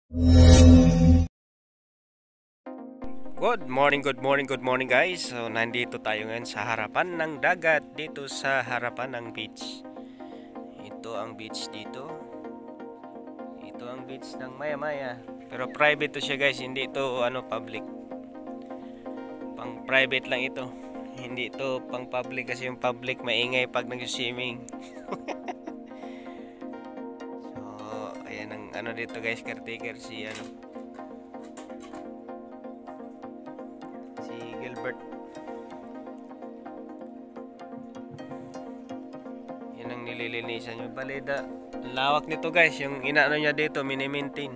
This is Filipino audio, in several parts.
Good morning guys. So nandito tayo ngayon sa harapan ng dagat, dito sa harapan ng beach. Ito ang beach dito. Ito ang beach ng Maya-Maya. Pero private to siya guys, hindi ito public. Pang private lang ito. Hindi ito pang public kasi yung public maingay pag nag-swimming. So ayan ang dito guys, caretaker si Gilbert. Yan ang nililinisan nyo. Balida, lawak nito guys. Yung inaano niya dito, mini-maintain.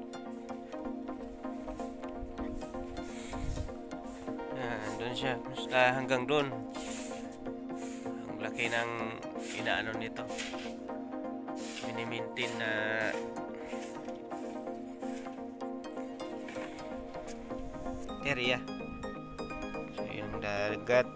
Yan, doon siya. Basta hanggang doon. Ang laki ng inaano nito. Mini-maintain na area. Dagat.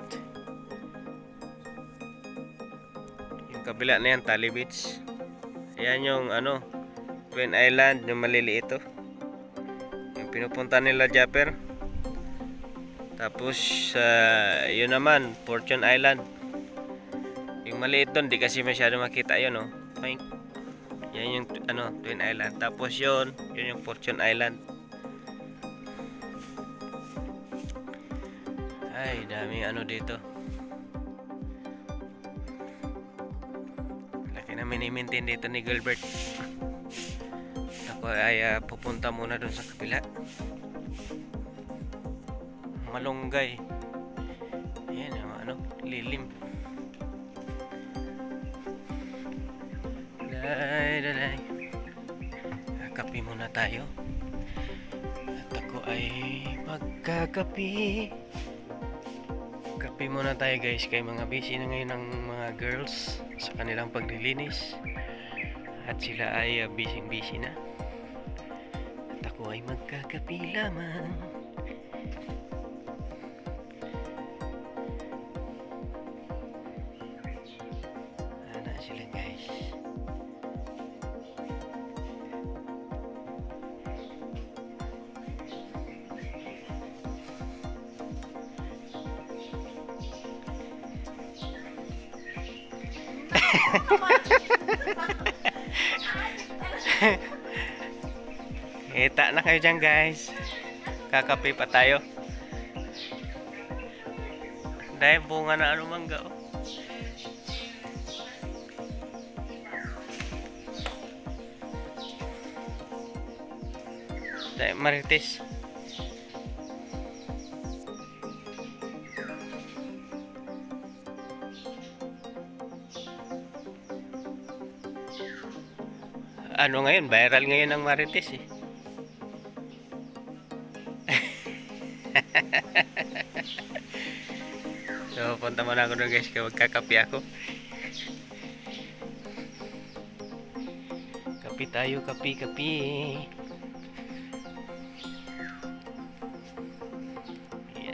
Yung kabila na yan, Tali Beach. Ayan yung Twin Island, yung maliliit ito. Yung pinupunta nila Japper. Tapos yun naman, Fortune Island. Yung maliit doon, di kasi masyado makita yun, no? Yan yung Twin Island. Tapos yun yung Fortune Island. Ay, dami dito. Laki na mini-maintain dito ni Gilbert. Ako ay pupunta muna dun sa kabila. Malunggay. Ayan yung lilim. Dalay. Kape muna tayo. At ako ay magkakape. Kape muna tayo guys, kay mga busy na ngayon ng mga girls sa kanilang paglilinis at sila ay busy na at ako ay magkakape lamang. Ana sila guys. Kita na kayo dyan guys. Kakape pa tayo. Dahil bunga na mangga dahil marites. Ngayon, viral ngayon ang marites eh. So, punta muna ako doon guys, kaya magkakape ako. Kape tayo, kape. Ayan.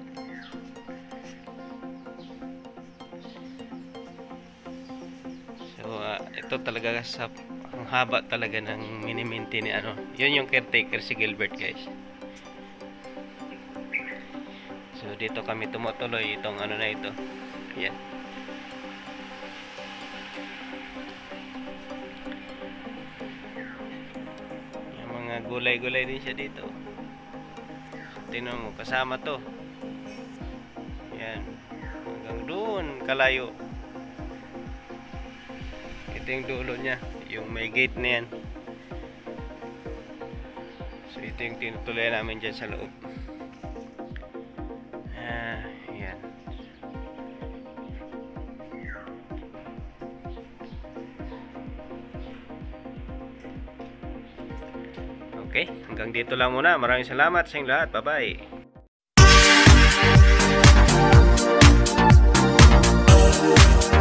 So, ito talaga ang haba talaga ng mini-maintain ni yun yung caretaker si Gilbert guys. So dito kami tumutuloy itong na ito. Yan. Yung mga gulay-gulay din siya dito. Tingnan mo, kasama to. Yan. Hanggang doon kalayo. Ito yung dulo niya, yung may gate na yan. So ito yung tinutuloy namin dyan sa loob. Yan. Okay, hanggang dito lang muna. Maraming salamat sa inyong lahat. Bye-bye.